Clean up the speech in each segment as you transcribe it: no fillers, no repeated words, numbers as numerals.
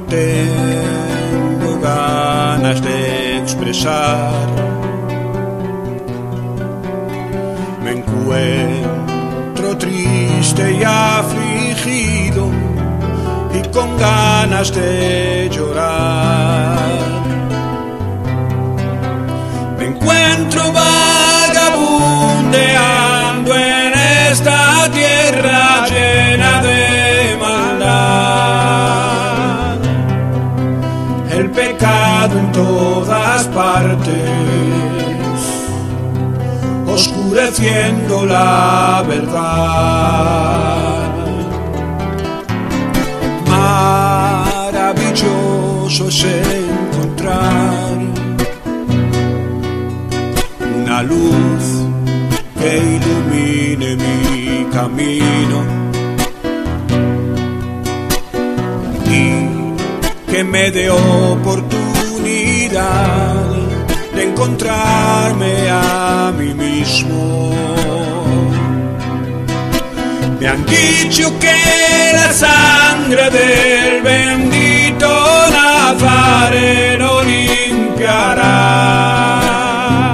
tengo ganas de expresar. Me encuentro triste y afligido y con ganas de llorar. Me encuentro vagabundeando en esta tierra llena de maldad. El pecado en todas partes, oscureciendo la verdad. Maravilloso es encontrar una luz que ilumine mi camino y que me dé oportunidad de encontrarme a mí mismo. Me han dicho que la sangre del bendito Nazareno limpiará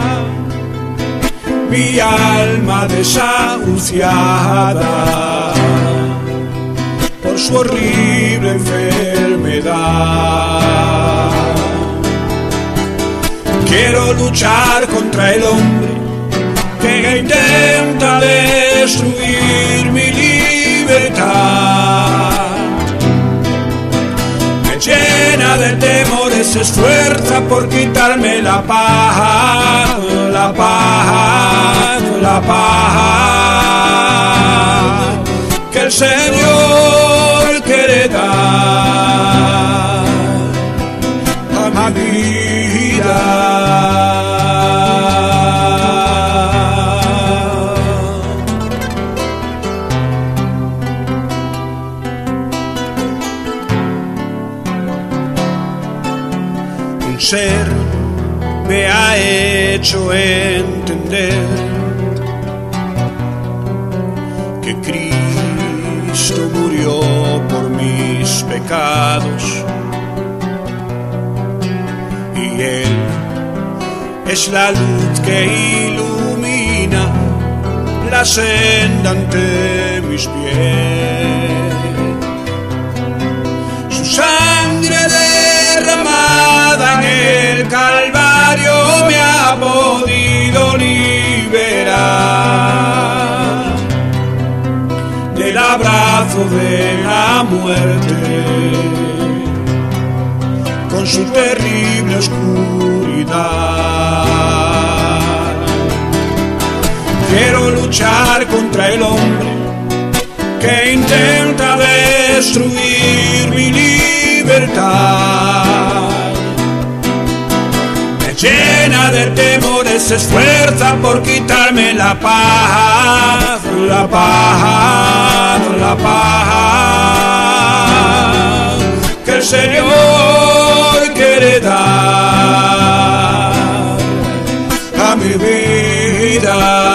mi alma desahuciada por su horrible enfermedad. Quiero luchar contra el hombre que intenta destruir mi libertad. Me llena de temores, se esfuerza por quitarme la paz, la paz, la paz que el Señor quiere dar a mi vida. Un ser me ha hecho entender que Cristo murió por mis pecados y Él es la luz que ilumina la senda ante mis pies. Su sangre derramada en el Calvario me ha podido liberar del abrazo de la muerte con su terrible oscuridad. Quiero luchar contra el hombre que intenta destruir mi libertad. Me llena de temores, se esfuerza por quitarme la paz, la paz, la paz que el Señor quiere dar a mi vida.